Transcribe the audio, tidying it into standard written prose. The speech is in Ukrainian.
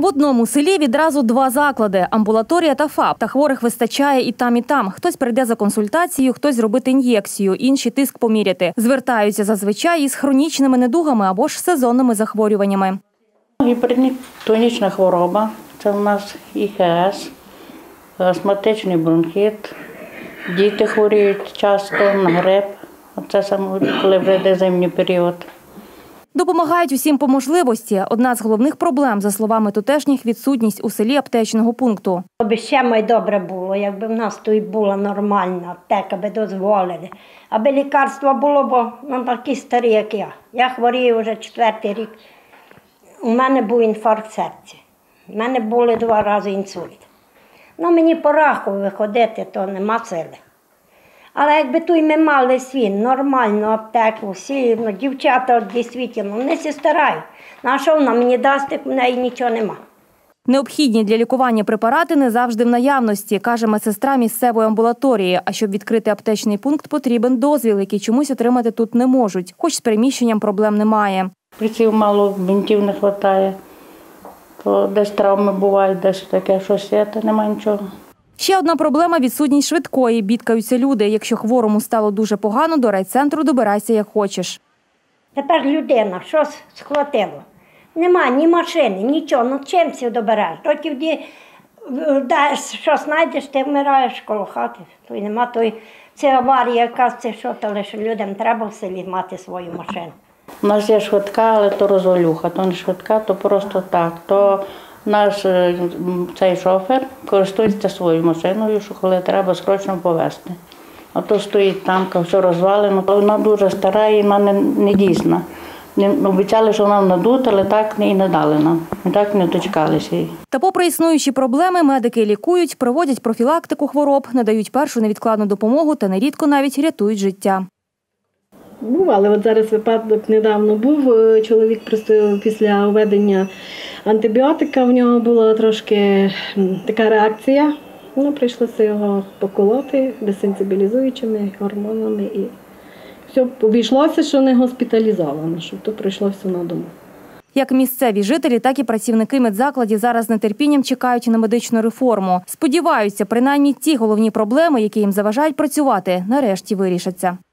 В одному селі відразу два заклади – амбулаторія та ФАП. Та хворих вистачає і там, і там. Хтось прийде за консультацією, хтось зробити ін'єкцію, інші тиск поміряти. Звертаються зазвичай із хронічними недугами або ж сезонними захворюваннями. Гіпертонічна хвороба – це у нас ІХС, астматичний бронхіт. Діти хворіють часто на грип. Це саме, коли вже йде зимній період. Допомагають усім по можливості. Одна з головних проблем, за словами тутешніх, відсутність у селі аптечного пункту. Аби ще май добре було, якби в нас тут була нормальна аптека, би дозволили. Аби лікарство було, бо нам такі старі, як я. Я хворію вже 4-й рік. У мене був інфаркт серця. У мене були 2 рази інсульт. Мені по раху виходити, то нема сили. Але якби тут ми мали нормальну аптеку, всі дівчата дійсно не се старають. На що вона мені дасть, в неї нічого нема. Необхідні для лікування препарати не завжди в наявності, каже медсестра місцевої амбулаторії. А щоб відкрити аптечний пункт, потрібен дозвіл, який чомусь отримати тут не можуть. Хоч з переміщенням проблем немає. Приців мало, бинтів не вистачає. То десь травми бувають, десь таке щось є, то немає нічого. Ще одна проблема – відсутність швидкої. Бідкаються люди. Якщо хворому стало дуже погано, до райцентру добирайся як хочеш. Тепер людина щось схватило. Нема ні машини, нічого. Чим це добереш? Тоді що знайдеш, ти вмираєш коло хати. Той нема, це аварія якась, це що, але що людям треба в селі мати свою машину. У нас є швидка, але то розвалюха. То не швидка, то просто так. То наш цей шофер користується своєю машиною, що коли треба срочно повезти. А то стоїть тамка, все розвалено. Вона дуже стара і вона не дійсна. Обіцяли, що вона надута, але так і не дали нам. Ми так не дочекалися її. Та попри існуючі проблеми, медики лікують, проводять профілактику хвороб, надають першу невідкладну допомогу та нерідко навіть рятують життя. Але от зараз випадок недавно був. Чоловік просто після введення антибіотика, в нього була трошки така реакція. Прийшлося його поколоти десенсибілізуючими гормонами. І все, обійшлося, що не госпіталізовано, щоб то прийшлося на дому. Як місцеві жителі, так і працівники медзакладів зараз з нетерпінням чекають на медичну реформу. Сподіваються, принаймні ті головні проблеми, які їм заважають працювати, нарешті вирішаться.